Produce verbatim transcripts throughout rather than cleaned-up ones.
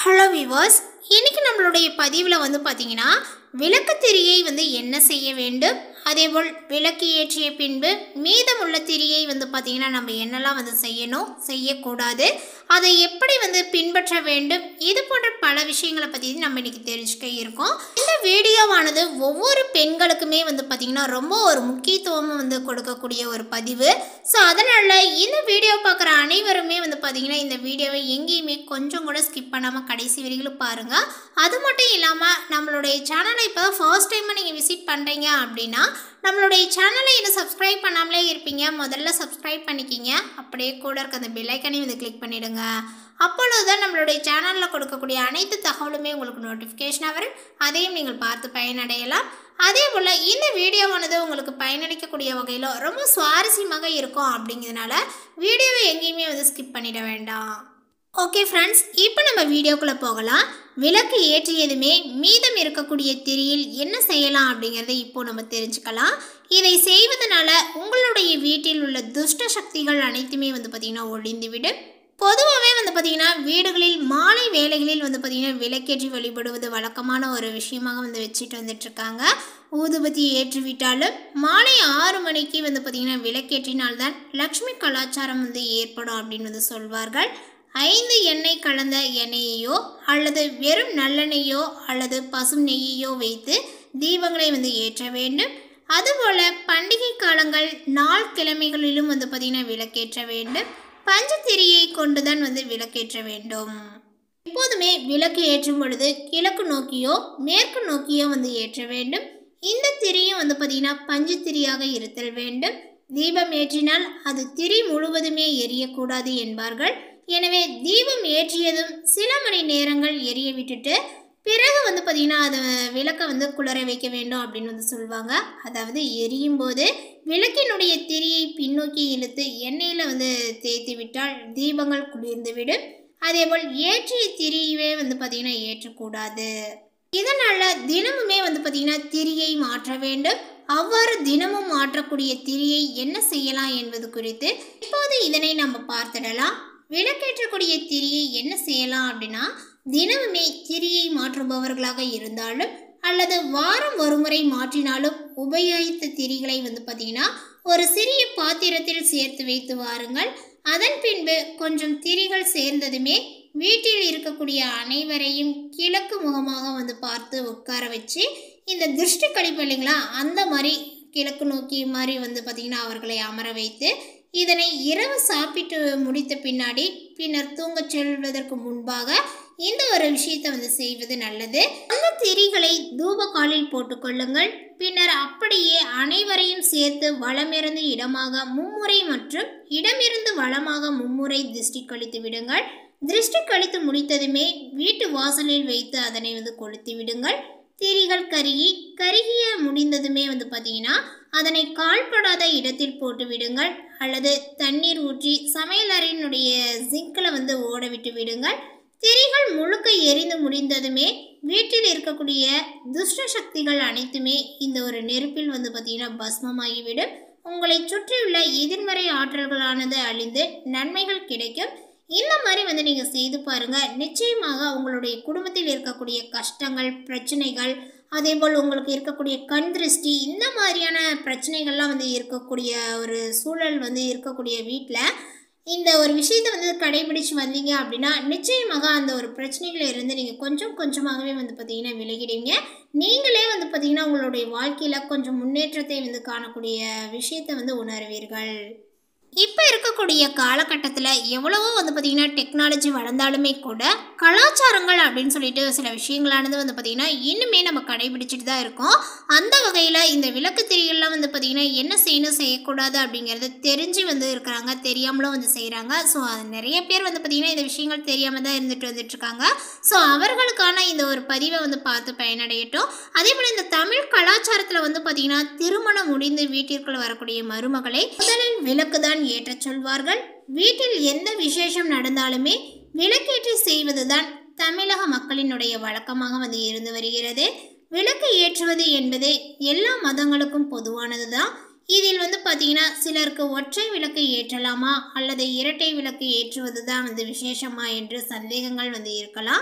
Hello viewers, இன்னைக்கு நம்மளுடைய பதிவில் வந்து பார்த்தீங்கன்னா விளக்கு திரியை வந்து என்ன செய்ய வேண்டும், அதேபோல் விளக்கு ஏற்றிய பின்பு மீதமுள்ள திரியை வந்து பார்த்தீங்கன்னா நம்ம என்னெல்லாம் வந்து செய்யணும் செய்யக்கூடாது, அதை எப்படி வந்து பின்பற்ற வேண்டும், இது போன்ற பல விஷயங்களை பற்றி நம்ம இன்னைக்கு தெரிஞ்சுக்க இருக்கோம். இந்த வீடியோவானது ஒவ்வொரு பெண்களுக்குமே வந்து பார்த்தீங்கன்னா ரொம்ப ஒரு முக்கியத்துவம் வந்து கொடுக்கக்கூடிய ஒரு பதிவு. ஸோ அதனால் இந்த வீடியோ பார்க்குற அனைவருமே வந்து பார்த்தீங்கன்னா இந்த வீடியோவை எங்கேயுமே கொஞ்சம் கூட ஸ்கிப் பண்ணாமல் கடைசி வரைக்கும் பாருங்கள். அது மட்டும் இல்லாமல் நம்மளுடைய சேனலை இப்போ ஃபர்ஸ்ட் டைமாக நீங்கள் விசிட் பண்ணுறீங்க அப்படின்னா நம்மளுடைய சேனலை இன்னும் சப்ஸ்கிரைப் பண்ணாமலே இருப்பீங்க, முதல்ல சப்ஸ்கிரைப் பண்ணிக்கிங்க. அப்படியே கூட இருக்க அந்த பெல் ஐக்கனையும் வந்து கிளிக் பண்ணிவிடுங்க. அப்பொழுதுதான் நம்மளுடைய சேனலில் கொடுக்கக்கூடிய அனைத்து தகவலுமே உங்களுக்கு நோட்டிஃபிகேஷனாக வரும், அதையும் நீங்கள் பார்த்து பயனடையலாம். அதே போல் இந்த வீடியோவானது உங்களுக்கு பயனளிக்கக்கூடிய வகையில் ரொம்ப சுவாரஸ்யமாக இருக்கும். அப்படிங்கிறதுனால வீடியோவை எங்கேயுமே வந்து ஸ்கிப் பண்ணிட வேண்டாம். ஓகே ஃப்ரெண்ட்ஸ், இப்போ நம்ம வீடியோக்குள்ளே போகலாம். விளக்கு ஏற்றியதுமே மீதம் இருக்கக்கூடிய திரியில் என்ன செய்யலாம் அப்படிங்கிறத இப்போது நம்ம தெரிஞ்சுக்கலாம். இதை செய்வதனால உங்களுடைய வீட்டில் உள்ள துஷ்ட சக்திகள் அனைத்துமே வந்து பார்த்திங்கன்னா ஒழிந்துவிடும். பொதுவாகவே வந்து பார்த்திங்கன்னா வீடுகளில் மாலை வேளைகளில் வந்து பார்த்திங்கன்னா விளக்கேற்றி வழிபடுவது வழக்கமான ஒரு விஷயமாக வந்து வச்சுட்டு வந்துட்டுருக்காங்க. ஊதுபத்தி ஏற்றிவிட்டாலும் மாலை ஆறு மணிக்கு வந்து பார்த்திங்கன்னா விளக்கேற்றினால்தான் லக்ஷ்மி கலாச்சாரம் வந்து ஏற்படும் அப்படின்னு வந்து சொல்வார்கள். ஐந்து எண்ணெய் கலந்த எண்ணெயையோ அல்லது வெறும் நல்லெண்ணெயோ அல்லது பசும் நெய்யையோ வைத்து தீபங்களை வந்து ஏற்ற வேண்டும். அதுபோல் பண்டிகை காலங்கள் நாள் கிழமைகளிலும் வந்து பார்த்திங்கன்னா விளக்கேற்ற வேண்டும். பஞ்சத்திரியை கொண்டுதான் வந்து விளக்கேற்ற வேண்டும். எப்போதுமே விளக்கு ஏற்றும் பொழுது கிழக்கு நோக்கியோ மேற்கு நோக்கியோ வந்து ஏற்ற வேண்டும். இந்த திரியும் வந்து பார்த்திங்கன்னா பஞ்சு திரியாக இருத்தல் வேண்டும். தீபம் ஏற்றினால் அது திரி முழுவதுமே எரியக்கூடாது என்பார்கள். எனவே தீபம் ஏற்றியதும் சில மணி நேரங்கள் எரிய விட்டுட்டு பிறகு வந்து பார்த்திங்கன்னா அதை விளக்கை வந்து குளிர வைக்க வேண்டும் அப்படின்னு வந்து சொல்லுவாங்க. அதாவது எரியும் போது விளக்கினுடைய திரியை பின்னோக்கி இழுத்து எண்ணெயில் வந்து தேய்த்து விட்டால் தீபங்கள் குளிர்ந்து விடும். அதேபோல் ஏற்றிய திரியவே வந்து பார்த்திங்கன்னா ஏற்றக்கூடாது. இதனால் தினமுமே வந்து பார்த்திங்கன்னா திரியை மாற்ற வேண்டும். அவ்வாறு தினமும் மாற்றக்கூடிய திரியை என்ன செய்யலாம் என்பது குறித்து இப்போது இதனை நம்ம பார்த்துடலாம். விளக்கேற்றக்கூடிய திரியை என்ன செய்யலாம் அப்படின்னா, தினமுமே திரியை மாற்றுபவர்களாக இருந்தாலும் அல்லது வாரம் ஒரு முறை மாற்றினாலும் உபயோகித்த திரிகளை வந்து பார்த்திங்கன்னா ஒரு சிறிய பாத்திரத்தில் சேர்த்து வைத்து வாருங்கள். அதன் பின்பு கொஞ்சம் திரிகள் சேர்ந்ததுமே வீட்டில் இருக்கக்கூடிய அனைவரையும் கிழக்கு முகமாக வந்து பார்த்து உட்கார வச்சு இந்த திருஷ்டி கழிப்பு இல்லைங்களா, அந்த மாதிரி கிழக்கு நோக்கி மாதிரி வந்து பார்த்திங்கன்னா அவர்களை அமர வைத்து இதனை இரவு சாப்பிட்டு முடித்த பின்னாடி பின்னர் தூங்க செல்வதற்கு முன்பாக இந்த ஒரு விஷயத்தை வந்து செய்வது நல்லது. அந்த திரிகளை தூப காலில் போட்டுக்கொள்ளுங்கள். பின்னர் அப்படியே அனைவரையும் சேர்த்து வலமிருந்து இடமாக மும்முறை மற்றும் இடமிருந்து வலமாக மும்முறை திருஷ்டி கழித்து விடுங்கள். திருஷ்டி கழித்து முடித்ததுமே வீட்டு வாசலில் வைத்து அதனை வந்து கொளுத்தி விடுங்கள். திரிகள் கருகி கருகிய முடிந்ததுமே வந்து பார்த்தீங்கன்னா அதனை கால்படாத இடத்தில் போட்டு விடுங்கள் அல்லது தண்ணீர் ஊற்றி சமையலறையினுடைய ஜிங்கில் வந்து ஓட விட்டு விடுங்கள். திரிகள் முழுக்க எரிந்து முடிந்ததுமே வீட்டில் இருக்கக்கூடிய துஷ்ட சக்திகள் அனைத்துமே இந்த ஒரு நெருப்பில் வந்து பார்த்தீங்கன்னா பஸ்மமாகிவிடும். உங்களை சுற்றியுள்ள எதிர்மறை ஆற்றல்களானது அழிந்து நன்மைகள் கிடைக்கும். இந்த மாதிரி வந்து நீங்கள் செய்து பாருங்கள். நிச்சயமாக உங்களுடைய குடும்பத்தில் இருக்கக்கூடிய கஷ்டங்கள் பிரச்சனைகள், அதே போல் உங்களுக்கு இருக்கக்கூடிய கண் திருஷ்டி, இந்த மாதிரியான பிரச்சனைகள்லாம் வந்து இருக்கக்கூடிய ஒரு சூழல் வந்து இருக்கக்கூடிய வீட்டில் இந்த ஒரு விஷயத்தை வந்து கடைபிடிச்சு வந்தீங்க அப்படின்னா நிச்சயமாக அந்த ஒரு பிரச்சனைகளை இருந்து நீங்கள் கொஞ்சம் கொஞ்சமாகவே வந்து பார்த்திங்கன்னா விலகிடுவீங்க. நீங்களே வந்து பார்த்திங்கன்னா உங்களுடைய வாழ்க்கையில் கொஞ்சம் முன்னேற்றத்தை வந்து காணக்கூடிய விஷயத்தை வந்து உணர்வீர்கள். இப்போ இருக்கக்கூடிய காலகட்டத்தில் எவ்வளவோ வந்து பார்த்திங்கன்னா டெக்னாலஜி வளர்ந்தாலுமே கூட கலாச்சாரங்கள் அப்படின்னு சொல்லிட்டு சில விஷயங்களானது வந்து பார்த்திங்கன்னா இன்னுமே நம்ம கடைபிடிச்சிட்டு தான் இருக்கோம். அந்த வகையில் இந்த விளக்கு திரிகள்லாம் வந்து பார்த்திங்கன்னா என்ன செய்யணும் செய்யக்கூடாது அப்படிங்கிறது தெரிஞ்சு வந்து இருக்கிறாங்க, தெரியாமலும் வந்து செய்கிறாங்க. ஸோ அது நிறைய பேர் வந்து பார்த்திங்கன்னா இந்த விஷயங்கள் தெரியாமல் தான் இருந்துட்டு வந்துட்டுருக்காங்க. ஸோ அவர்களுக்கான இந்த ஒரு பதிவை வந்து பார்த்து பயனடையட்டும். அதே போல் இந்த தமிழ் கலாச்சாரத்தில் வந்து பார்த்திங்கன்னா திருமணம் முடிந்து வீட்டிற்குள் வரக்கூடிய மருமகளை முதலில் விளக்கு தான் ஏற்ற சொல்வார்கள். வீட்டில் எந்த விசேஷம் நடந்தாலுமே விளக்கேற்றி செய்வதுதான் தமிழக மக்களினுடைய வழக்கமாக வந்து இருந்து வருகிறது. விளக்கு ஏற்றுவது என்பது எல்லா மதங்களுக்கும் பொதுவானது தான். இதில் வந்து பார்த்தீங்கன்னா சிலருக்கு ஒற்றை விளக்கு ஏற்றலாமா அல்லது இரட்டை விளக்கு ஏற்றுவது தான் வந்து விசேஷமா என்று சந்தேகங்கள் வந்து இருக்கலாம்.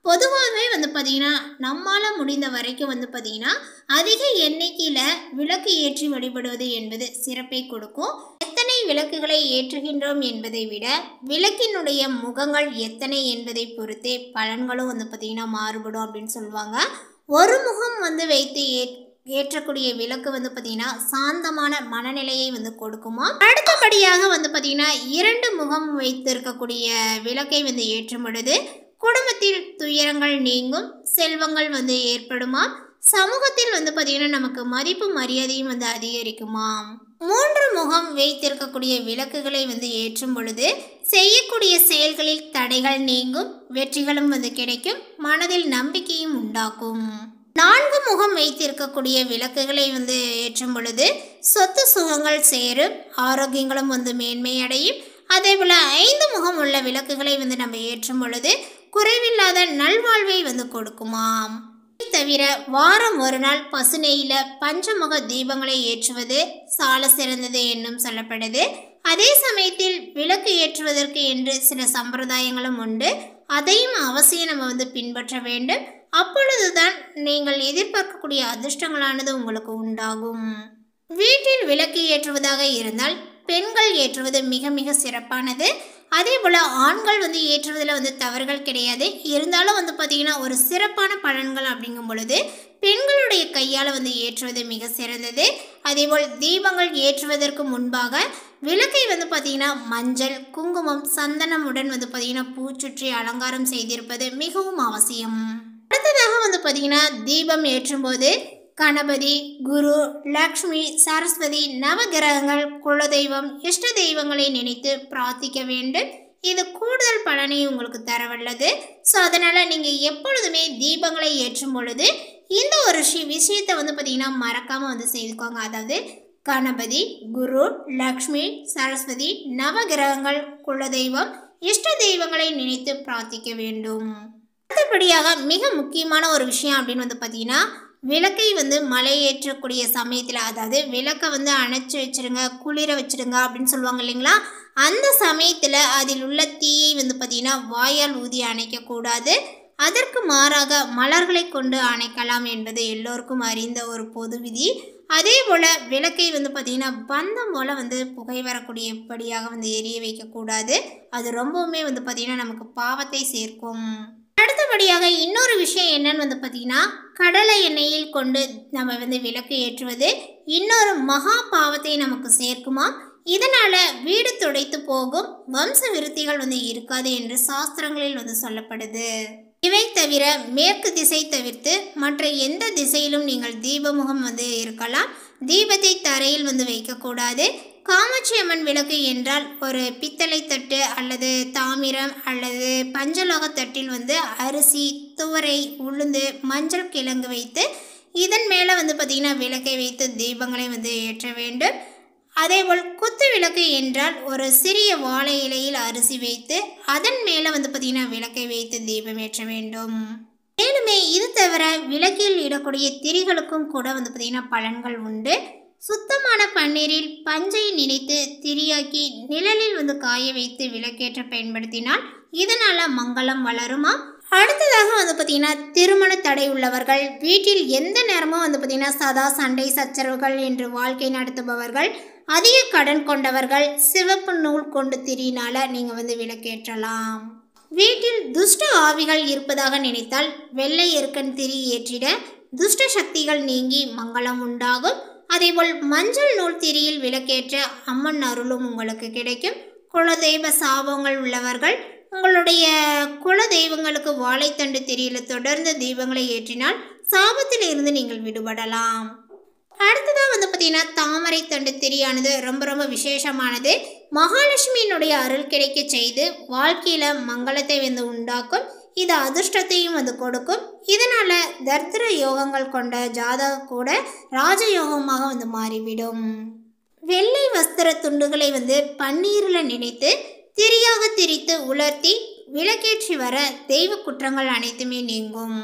பொதுவாகவே வந்து பார்த்திங்கன்னா நம்மால் முடிந்த வரைக்கும் வந்து பார்த்திங்கன்னா அதிக எண்ணிக்கையில் விளக்கு ஏற்றி வழிபடுவது என்பது சிறப்பை கொடுக்கும். எத்தனை விளக்குகளை ஏற்றுகின்றோம் என்பதை விட விளக்கினுடைய முகங்கள் எத்தனை என்பதை பொறுத்தே பலன்களும் வந்து பார்த்திங்கன்னா மாறுபடும் அப்படின்னு சொல்லுவாங்க. ஒரு முகம் வந்து வைத்து ஏ ஏற்றக்கூடிய விளக்கு வந்து பார்த்திங்கன்னா சாந்தமான மனநிலையை வந்து கொடுக்குமா. அடுத்தபடியாக வந்து பார்த்திங்கன்னா இரண்டு முகம் வைத்து இருக்கக்கூடிய விளக்கை வந்து ஏற்றும் பொழுது குடும்பத்தில் துயரங்கள் நீங்கும், செல்வங்கள் வந்து ஏற்படுமா, சமூகத்தில் வந்து பார்த்திங்கன்னா நமக்கு மதிப்பு மரியாதையும் வந்து அதிகரிக்குமாம். மூன்று முகம் வைத்திருக்கக்கூடிய விளக்குகளை வந்து ஏற்றும் பொழுது செய்யக்கூடிய செயல்களில் தடைகள் நீங்கும், வெற்றிகளும் வந்து கிடைக்கும், மனதில் நம்பிக்கையும் உண்டாக்கும். நான்கு முகம் வைத்திருக்கக்கூடிய விளக்குகளை வந்து ஏற்றும் பொழுது சொத்து சுகங்கள் சேரும், ஆரோக்கியங்களும் வந்து மேன்மை அடையும். அதே போல் ஐந்து முகம் உள்ள விளக்குகளை வந்து நம்ம ஏற்றும் பொழுது குறைவில்லாத நல்வாழ்வை வந்து கொடுக்குமாம். தவிர வாரம் ஒரு நாள் பசுநெய்யில பஞ்சமுக தீபங்களை ஏற்றுவது சால சிறந்தது என்னும் சொல்லப்படுது. அதே சமயத்தில் விளக்கு ஏற்றுவதற்கு என்று சில சம்பிரதாயங்களும் உண்டு. அதையும் அவசியம் நம்ம வந்து பின்பற்ற வேண்டும். அப்பொழுதுதான் நீங்கள் எதிர்பார்க்கக்கூடிய அதிர்ஷ்டங்களானது உங்களுக்கு உண்டாகும். வீட்டில் விளக்கு ஏற்றுவதாக இருந்தால் பெண்கள் ஏற்றுவது மிக மிக சிறப்பானது. அதே போல் ஆண்கள் வந்து ஏற்றுவதில் வந்து தவறுகள் கிடையாது. இருந்தாலும் வந்து பார்த்திங்கன்னா ஒரு சிறப்பான பலன்கள் அப்படிங்கும் பொழுது பெண்களுடைய கையால் வந்து ஏற்றுவது மிக சிறந்தது. அதேபோல் தீபங்கள் ஏற்றுவதற்கு முன்பாக விளக்கை வந்து பார்த்திங்கன்னா மஞ்சள், குங்குமம், சந்தனமுடன் வந்து பார்த்திங்கன்னா பூச்சுற்றி அலங்காரம் செய்திருப்பது மிகவும் அவசியம். அடுத்ததாக வந்து பார்த்திங்கன்னா தீபம் ஏற்றும்போது கணபதி, குரு, லக்ஷ்மி, சரஸ்வதி, நவகிரகங்கள், குலதெய்வம், இஷ்ட தெய்வங்களை நினைத்து பிரார்த்திக்க வேண்டும். இது கூடுதல் பலனை உங்களுக்கு தரவல்லது. ஸோ அதனால் நீங்கள் எப்பொழுதுமே தீபங்களை ஏற்றும் பொழுது இந்த ஒரு விஷயத்தை வந்து பார்த்திங்கன்னா மறக்காமல் வந்து செய்துக்கோங்க. அதாவது கணபதி, குரு, லக்ஷ்மி, சரஸ்வதி, நவகிரகங்கள், குலதெய்வம், இஷ்ட தெய்வங்களை நினைத்து பிரார்த்திக்க வேண்டும். அடுத்தபடியாக மிக முக்கியமான ஒரு விஷயம் அப்படின்னு வந்து பார்த்திங்கன்னா விளக்கை வந்து மலை ஏற்றக்கூடிய சமயத்தில், அதாவது விளக்கை வந்து அணைச்சி வச்சுருங்க, குளிர வச்சுருங்க அப்படின்னு சொல்லுவாங்க இல்லைங்களா. அந்த சமயத்தில் அதில் உள்ள தீயை வந்து பார்த்திங்கன்னா வாயால் ஊதி அணைக்கக்கூடாது. அதற்கு மாறாக மலர்களை கொண்டு அணைக்கலாம் என்பது எல்லோருக்கும் அறிந்த ஒரு பொது விதி. அதே போல் விளக்கை வந்து பார்த்திங்கன்னா பந்தம் போல் வந்து புகை வரக்கூடியபடியாக வந்து எரிய வைக்கக்கூடாது. அது ரொம்பவுமே வந்து பார்த்திங்கன்னா நமக்கு பாவத்தை சேர்க்கும். அடுத்தபடியாக இன்னொரு விஷயம் என்னன்னு வந்து பார்த்திங்கன்னா கடலை எண்ணெயில் கொண்டு நம்ம வந்து விளக்கு ஏற்றுவது இன்னொரு மகா பாவத்தை நமக்கு சேர்க்குமா. இதனால் வீடு துடைத்து போகும், வம்ச விருத்திகள் வந்து இருக்காது என்று சாஸ்திரங்களில் வந்து சொல்லப்படுது. இவை தவிர மேற்கு திசை தவிர்த்து மற்ற எந்த திசையிலும் நீங்கள் தீபமுகம் வந்து இருக்கலாம். தீபத்தை தரையில் வந்து வைக்கக்கூடாது. காமாட்சி அம்மன் விளக்கு என்றால் ஒரு பித்தளை தட்டு அல்லது தாமிரம் அல்லது பஞ்சலோக தட்டில் வந்து அரிசி, துவரை, உளுந்து, மஞ்சள் கிழங்கு வைத்து இதன் மேலே வந்து பார்த்திங்கன்னா விளக்கை வைத்து தீபங்களை வந்து ஏற்ற வேண்டும். அதேபோல் குத்து விளக்கு என்றால் ஒரு சிறிய வாழை இலையில் அரிசி வைத்து அதன் மேலே வந்து பார்த்திங்கன்னா விளக்கை வைத்து தீபம் ஏற்ற வேண்டும். மேலுமே இது தவிர விளக்கில் இடக்கூடிய திரிகளுக்கும் கூட வந்து பார்த்திங்கன்னா பலன்கள் உண்டு. சுத்தமான பன்னீரில் பஞ்சை நினைத்து திரியாக்கி நிழலில் வந்து காய வைத்து விளக்கேற்ற பயன்படுத்தினால் இதனால் மங்களம் வளருமா. அடுத்ததாக வந்து பார்த்திங்கன்னா திருமண தடை உள்ளவர்கள், வீட்டில் எந்த நேரமும் வந்து பார்த்திங்கன்னா சதா சண்டை சச்சரவுகள் என்று வாழ்க்கை நடத்துபவர்கள், அதிக கடன் கொண்டவர்கள் சிவப்பு நூல் கொண்டு திரியினால நீங்கள் வந்து விளக்கேற்றலாம். வீட்டில் துஷ்ட ஆவிகள் இருப்பதாக நினைத்தால் வெள்ளை எருக்கன் திரி ஏற்றிட துஷ்ட சக்திகள் நீங்கி மங்களம் உண்டாகும். அதேபோல் மஞ்சள் நூல் திரியில் விளக்கேற்ற அம்மன் அருளும் உங்களுக்கு கிடைக்கும். குலதெய்வ சாபங்கள் உள்ளவர்கள் உங்களுடைய குல தெய்வங்களுக்கு வாழைத்தண்டு திரியில் தொடர்ந்து தீபங்களை ஏற்றினால் சாபத்தில் இருந்து நீங்கள் விடுபடலாம். அடுத்ததாக வந்து பார்த்திங்கன்னா தாமரை தண்டு திரியானது ரொம்ப ரொம்ப விசேஷமானது. மகாலட்சுமியினுடைய அருள் கிடைக்க செய்து வாழ்க்கையில் மங்களத்தை வந்து உண்டாக்கும். இது அதிர்ஷ்டத்தையும் வந்து கொடுக்கும். இதனால் தர்த்திர யோகங்கள் கொண்ட ஜாதகம் கூட ராஜயோகமாக வந்து மாறிவிடும். வெள்ளை வஸ்திர துண்டுகளை வந்து பன்னீரில் நினைத்து திரியாக திரித்து உலர்த்தி விளக்கேற்றி வர தெய்வ குற்றங்கள் அனைத்துமே நீங்கும்.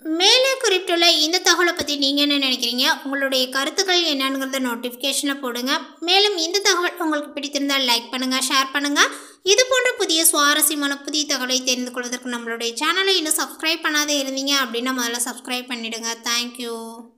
மேலே குறிப்பிட்டுள்ள இந்த தகவலை பற்றி நீங்கள் என்ன நினைக்கிறீங்க? உங்களுடைய கருத்துக்கள் என்னங்கிறத நோட்டிஃபிகேஷனில் போடுங்க. மேலும் இந்த தகவல் உங்களுக்கு பிடித்திருந்தால் லைக் பண்ணுங்கள், ஷேர் பண்ணுங்கள். இது போன்ற புதிய சுவாரஸ்யமான புதிய தகவலை தெரிந்து கொள்வதற்கு நம்மளுடைய சேனலை இன்னும் சப்ஸ்கிரைப் பண்ணாதே இருந்தீங்க அப்படின்னா முதல்ல சப்ஸ்கிரைப் பண்ணிவிடுங்க. தேங்க்யூ.